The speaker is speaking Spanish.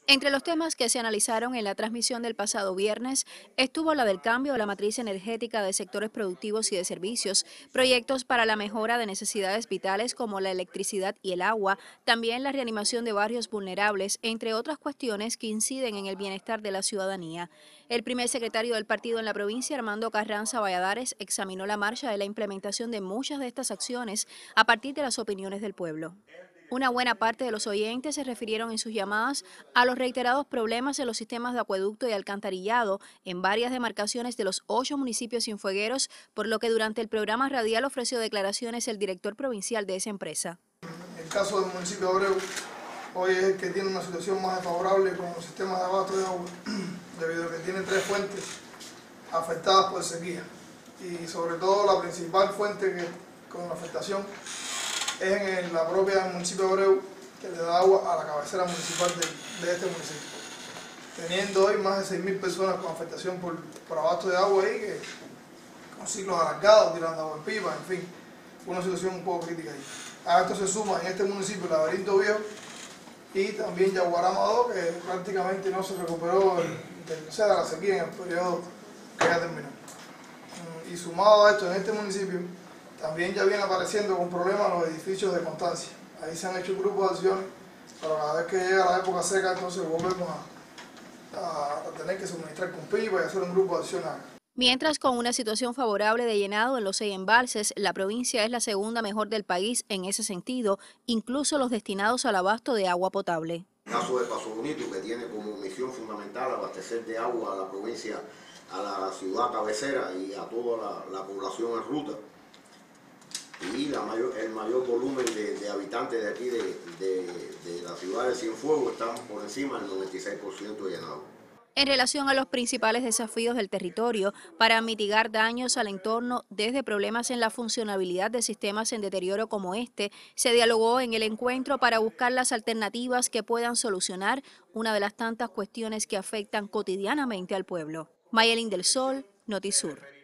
Entre los temas que se analizaron en la transmisión del pasado viernes estuvo la del cambio de la matriz energética de sectores productivos y de servicios, proyectos para la mejora de necesidades vitales como la electricidad y el agua, también la reanimación de barrios vulnerables, entre otras cuestiones que inciden en el bienestar de la ciudadanía. El primer secretario del partido en la provincia, Armando Carranza Valladares, examinó la marcha de la implementación de muchas de estas acciones a partir de las opiniones del pueblo. Una buena parte de los oyentes se refirieron en sus llamadas a los reiterados problemas en los sistemas de acueducto y alcantarillado en varias demarcaciones de los 8 municipios cienfuegueros, por lo que durante el programa radial ofreció declaraciones el director provincial de esa empresa. El caso del municipio de Abreu hoy es el que tiene una situación más desfavorable con los sistemas de abasto de agua, debido a que tiene 3 fuentes afectadas por sequía. Y sobre todo la principal fuente con afectación es en la propia municipio de Abreu, que le da agua a la cabecera municipal de este municipio. Teniendo hoy más de 6.000 personas con afectación por abasto de agua ahí, con ciclos alargados, tirando agua en pipa, en fin, una situación un poco crítica ahí. A esto se suma en este municipio el Laberinto Viejo y también Yaguarama 2, que prácticamente no se recuperó de la sequía en el periodo que ya terminó. Y sumado a esto, en este municipio también ya viene apareciendo con problemas los edificios de Constancia. Ahí se han hecho grupos de acciones, pero cada vez que llega la época seca, entonces volvemos a tener que suministrar con pipa y hacer un grupo de acción acá. Mientras, con una situación favorable de llenado en los 6 embalses, la provincia es la segunda mejor del país en ese sentido, incluso los destinados al abasto de agua potable. El caso de Paso Bonito, que tiene como misión fundamental abastecer de agua a la provincia, a la ciudad cabecera y a toda la población en ruta. Y el mayor volumen de habitantes de aquí, de la ciudad de Cienfuegos, estamos por encima del 96% llenado. En relación a los principales desafíos del territorio para mitigar daños al entorno desde problemas en la funcionabilidad de sistemas en deterioro como este, se dialogó en el encuentro para buscar las alternativas que puedan solucionar una de las tantas cuestiones que afectan cotidianamente al pueblo. Mayelín del Sol, Notisur.